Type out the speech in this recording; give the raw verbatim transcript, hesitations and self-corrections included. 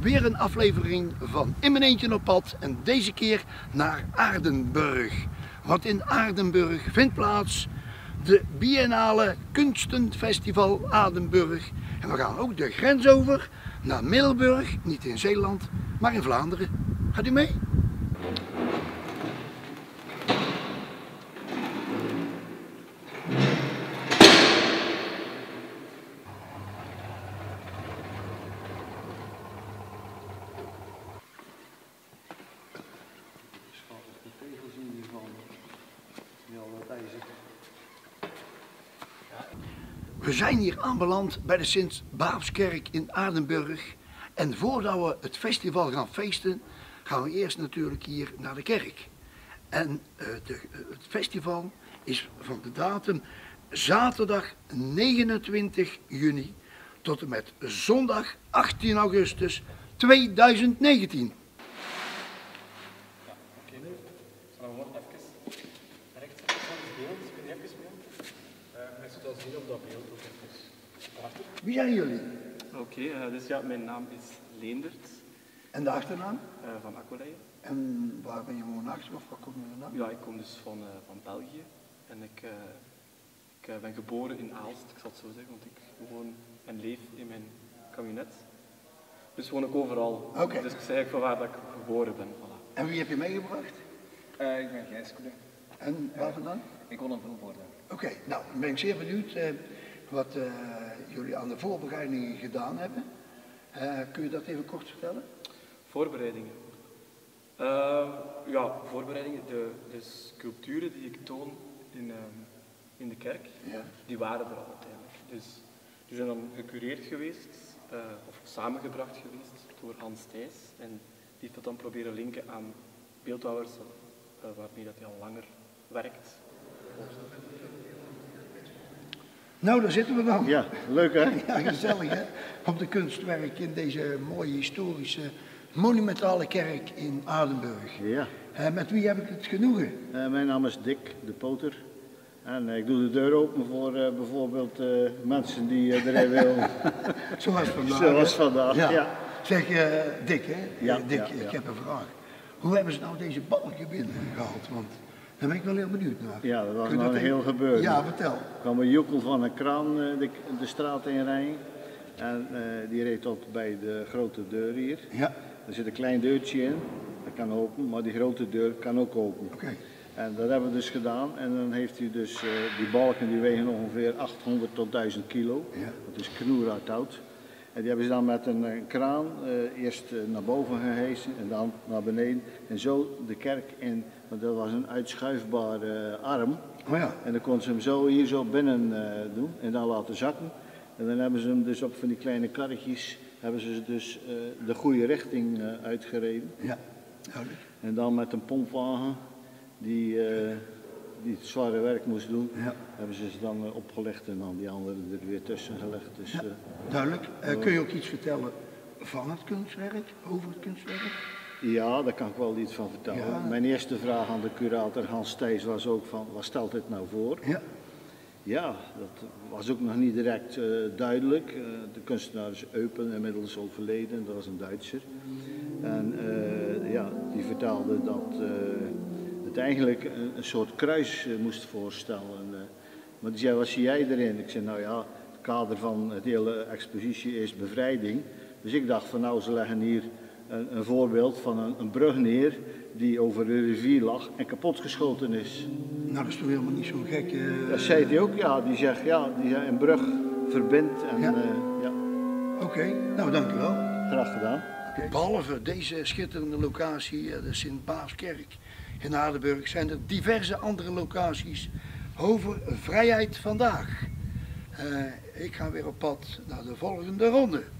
weer een aflevering van In mijn eentje op pad en deze keer naar Aardenburg. Want in Aardenburg vindt plaats de Biennale Kunstenfestival Aardenburg. En we gaan ook de grens over naar Middelburg, niet in Zeeland, maar in Vlaanderen. Gaat u mee? We zijn hier aanbeland bij de Sint-Baafskerk in Aardenburg. En voordat we het festival gaan feesten, gaan we eerst natuurlijk hier naar de kerk. En uh, de, uh, het festival is van de datum zaterdag negenentwintig juni tot en met zondag achttien augustus tweeduizend negentien. Ja, oké. Okay. Zullen we gewoon even rechts van het beeld? Kun je even beeld? Uh, je zult wel zien op dat beeld ook even achter. Wie zijn jullie? Oké, okay, uh, dus ja, mijn naam is Leendert. En de achternaam? Uh, van Aqualeien. En waar ben je woonachtig of waar kom je vandaan? Ja, ik kom dus van, uh, van België. En ik, uh, ik uh, ben geboren in Aalst, ik zal het zo zeggen, want ik woon en leef in mijn kabinet. Dus woon ik overal. Okay. Dus ik zeg eigenlijk van waar dat ik geboren ben. Voilà. En wie heb je meegebracht? Uh, ik ben Gijs Koenen. En waar vandaan? Ik woon in Vilvoorde. Oké, okay, nou dan ben ik zeer benieuwd uh, wat uh, jullie aan de voorbereidingen gedaan hebben. Uh, kun je dat even kort vertellen? Voorbereidingen? Uh, ja, voorbereidingen. De, de sculpturen die ik toon in, uh, in de kerk, ja. Die waren er al uiteindelijk. Dus die zijn dan gecureerd geweest, uh, of samengebracht geweest door Hans Thijs. En die heeft dat dan proberen linken aan beeldhouwers uh, waarmee dat hij al langer werkt. Nou, daar zitten we dan. Ja, leuk hè? Ja, gezellig hè? Op de kunstwerk in deze mooie historische monumentale kerk in Aardenburg. Ja. Uh, met wie heb ik het genoegen? Uh, mijn naam is Dick de Poter. En uh, ik doe de deur open voor uh, bijvoorbeeld uh, mensen die uh, erin willen. Zoals vandaag. Zoals vandaag, ja. ja. Zeg uh, Dick hè? Ja, Dick, ja, ja. ik heb een vraag. Hoe hebben ze nou deze balken binnengehaald? Want daar ben ik wel heel benieuwd naar. Ja, dat was nou een heel gebeuren. Ja, vertel. Er kwam een joekel van een kraan uh, de, de straat in rijden. En uh, die reed tot bij de grote deur hier. Ja. Er zit een klein deurtje in, dat kan open, maar die grote deur kan ook open. Oké. Okay. En dat hebben we dus gedaan en dan heeft hij dus, uh, die balken die wegen ongeveer achthonderd tot duizend kilo. Ja. Dat is knoerhout hout. En die hebben ze dan met een, een kraan uh, eerst uh, naar boven gehesen en dan naar beneden. En zo de kerk in, want dat was een uitschuifbare uh, arm. Oh ja. En dan konden ze hem zo hier zo binnen uh, doen en dan laten zakken. En dan hebben ze hem dus op van die kleine karretjes, hebben ze dus uh, de goede richting uh, uitgereden. Ja, duidelijk. En dan met een pompwagen die, uh, die het zware werk moest doen, ja. Hebben ze ze dan uh, opgelegd en dan die anderen er weer tussen gelegd. Dus, ja, uh, duidelijk. Uh, kun je ook iets vertellen van het kunstwerk, over het kunstwerk? Ja, daar kan ik wel iets van vertellen. Ja. Mijn eerste vraag aan de curator Hans Thijs was ook van, wat stelt dit nou voor? Ja. Ja, dat was ook nog niet direct uh, duidelijk. Uh, de kunstenaar is Eupen, inmiddels overleden, dat was een Duitser. En uh, ja, die vertelde dat uh, het eigenlijk een, een soort kruis uh, moest voorstellen. Uh, maar die zei, wat zie jij erin? Ik zei, nou ja, het kader van het hele expositie is bevrijding. Dus ik dacht van nou, ze leggen hier een, een voorbeeld van een, een brug neer die over de rivier lag en kapotgeschoten is. Nou, dat is toch helemaal niet zo gek? Uh... Dat zei hij ook, ja. Die zegt, ja, die een brug verbindt en ja. Uh, ja. Oké, okay. Nou dank u wel. Graag gedaan. Okay. Behalve deze schitterende locatie, de Sint-Baafskerk in Aardenburg, zijn er diverse andere locaties over vrijheid vandaag. Uh, ik ga weer op pad naar de volgende ronde.